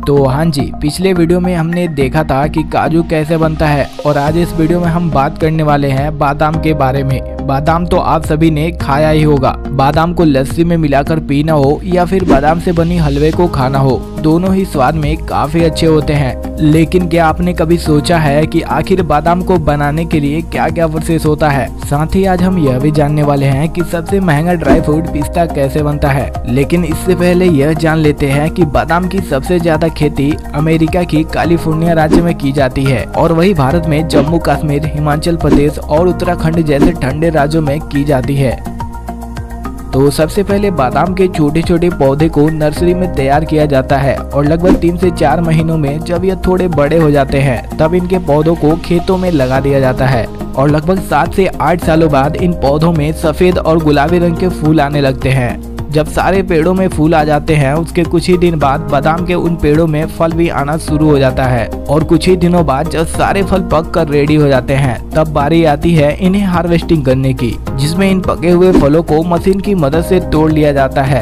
तो हाँ जी, पिछले वीडियो में हमने देखा था कि काजू कैसे बनता है और आज इस वीडियो में हम बात करने वाले हैं बादाम के बारे में। बादाम तो आप सभी ने खाया ही होगा। बादाम को लस्सी में मिलाकर पीना हो या फिर बादाम से बनी हलवे को खाना हो, दोनों ही स्वाद में काफी अच्छे होते हैं। लेकिन क्या आपने कभी सोचा है कि आखिर बादाम को बनाने के लिए क्या क्या प्रोसेस होता है? साथ ही आज हम यह भी जानने वाले हैं कि सबसे महंगा ड्राई फ्रूट पिस्ता कैसे बनता है। लेकिन इससे पहले यह जान लेते हैं कि बादाम की सबसे ज्यादा खेती अमेरिका की कैलिफोर्निया राज्य में की जाती है और वही भारत में जम्मू कश्मीर, हिमाचल प्रदेश और उत्तराखंड जैसे ठंडे राज्यों में की जाती है। तो सबसे पहले बादाम के छोटे छोटे पौधे को नर्सरी में तैयार किया जाता है और लगभग 3 से 4 महीनों में जब यह थोड़े बड़े हो जाते हैं तब इनके पौधों को खेतों में लगा दिया जाता है और लगभग 7 से 8 सालों बाद इन पौधों में सफेद और गुलाबी रंग के फूल आने लगते हैं। जब सारे पेड़ों में फूल आ जाते हैं उसके कुछ ही दिन बाद बादाम के उन पेड़ों में फल भी आना शुरू हो जाता है और कुछ ही दिनों बाद जब सारे फल पक कर रेडी हो जाते हैं तब बारी आती है इन्हें हार्वेस्टिंग करने की, जिसमें इन पके हुए फलों को मशीन की मदद से तोड़ लिया जाता है।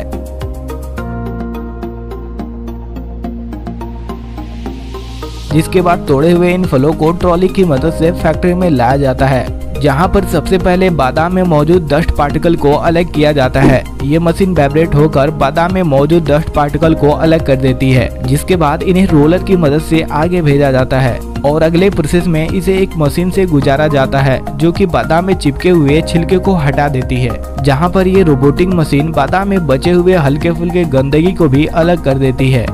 जिसके बाद तोड़े हुए इन फलों को ट्रॉली की मदद से फैक्ट्री में लाया जाता है, जहां पर सबसे पहले बादाम में मौजूद डस्ट पार्टिकल को अलग किया जाता है। ये मशीन वाइब्रेट होकर बादाम में मौजूद डस्ट पार्टिकल को अलग कर देती है, जिसके बाद इन्हें रोलर की मदद से आगे भेजा जाता है और अगले प्रोसेस में इसे एक मशीन से गुजारा जाता है जो कि बादाम में चिपके हुए छिलके को हटा देती है, जहां पर ये रोबोटिक मशीन बादाम में बचे हुए हल्के फुल्के गंदगी को भी अलग कर देती है।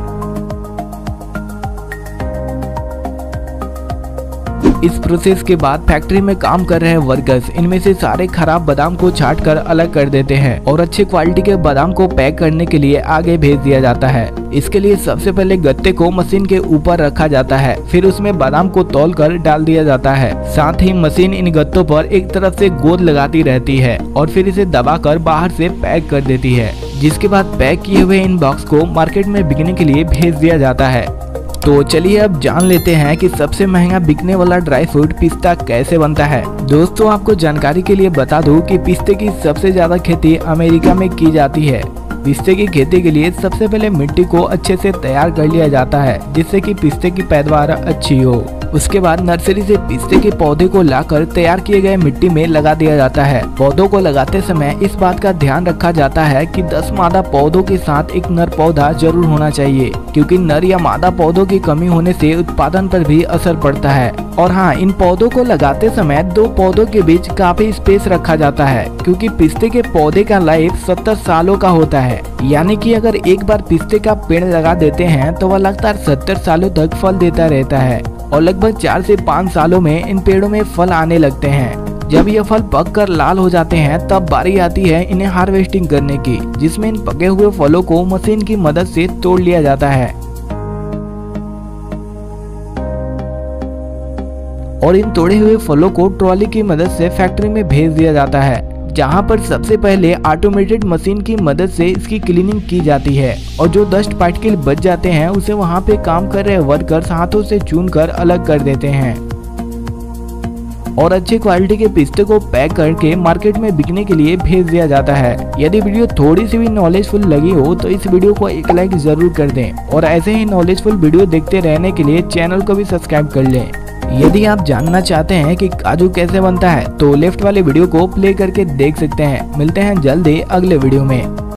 इस प्रोसेस के बाद फैक्ट्री में काम कर रहे वर्कर्स इनमें से सारे खराब बादाम को छांट कर अलग कर देते हैं और अच्छे क्वालिटी के बादाम को पैक करने के लिए आगे भेज दिया जाता है। इसके लिए सबसे पहले गत्ते को मशीन के ऊपर रखा जाता है, फिर उसमें बादाम को तौल कर डाल दिया जाता है। साथ ही मशीन इन गत्तों पर एक तरफ से गोंद लगाती रहती है और फिर इसे दबाकर बाहर से पैक कर देती है, जिसके बाद पैक किए हुए इन बॉक्स को मार्केट में बिकने के लिए भेज दिया जाता है। तो चलिए अब जान लेते हैं कि सबसे महंगा बिकने वाला ड्राई फ्रूट पिस्ता कैसे बनता है। दोस्तों, आपको जानकारी के लिए बता दूं कि पिस्ते की सबसे ज्यादा खेती अमेरिका में की जाती है। पिस्ते की खेती के लिए सबसे पहले मिट्टी को अच्छे से तैयार कर लिया जाता है जिससे कि पिस्ते की पैदावार अच्छी हो। उसके बाद नर्सरी से पिस्ते के पौधे को लाकर तैयार किए गए मिट्टी में लगा दिया जाता है। पौधों को लगाते समय इस बात का ध्यान रखा जाता है कि 10 मादा पौधों के साथ एक नर पौधा जरूर होना चाहिए, क्योंकि नर या मादा पौधों की कमी होने से उत्पादन पर भी असर पड़ता है। और हाँ, इन पौधों को लगाते समय 2 पौधों के बीच काफी स्पेस रखा जाता है, क्योंकि पिस्ते के पौधे का लाइफ 70 सालों का होता है। यानी कि अगर एक बार पिस्ते का पेड़ लगा देते हैं तो वह लगातार 70 सालों तक फल देता रहता है और लगभग 4 से 5 सालों में इन पेड़ों में फल आने लगते हैं। जब ये फल पक कर लाल हो जाते हैं तब बारी आती है इन्हें हार्वेस्टिंग करने की, जिसमें इन पके हुए फलों को मशीन की मदद से तोड़ लिया जाता है और इन तोड़े हुए फलों को ट्रॉली की मदद से फैक्ट्री में भेज दिया जाता है, जहां पर सबसे पहले ऑटोमेटेड मशीन की मदद से इसकी क्लीनिंग की जाती है और जो डस्ट पार्टिकल बच जाते हैं उसे वहां पे काम कर रहे वर्कर्स हाथों से चुनकर अलग कर देते हैं और अच्छी क्वालिटी के पिस्ते को पैक करके मार्केट में बिकने के लिए भेज दिया जाता है। यदि वीडियो थोड़ी सी भी नॉलेजफुल लगी हो तो इस वीडियो को एक लाइक जरूर कर दें और ऐसे ही नॉलेजफुल वीडियो देखते रहने के लिए चैनल को भी सब्सक्राइब कर लें। यदि आप जानना चाहते हैं कि काजू कैसे बनता है तो लेफ्ट वाले वीडियो को प्ले करके देख सकते हैं। मिलते हैं जल्दी अगले वीडियो में।